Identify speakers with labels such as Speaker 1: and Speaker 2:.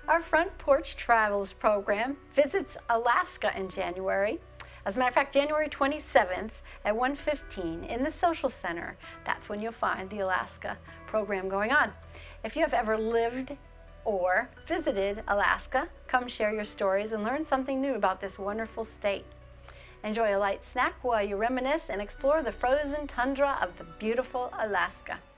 Speaker 1: Our Front Porch Travels program visits Alaska in January. As a matter of fact, January 27th at 1:15 in the Social Center. That's when you'll find the Alaska program going on. If you have ever lived or visited Alaska, come share your stories and learn something new about this wonderful state. Enjoy a light snack while you reminisce and explore the frozen tundra of the beautiful Alaska.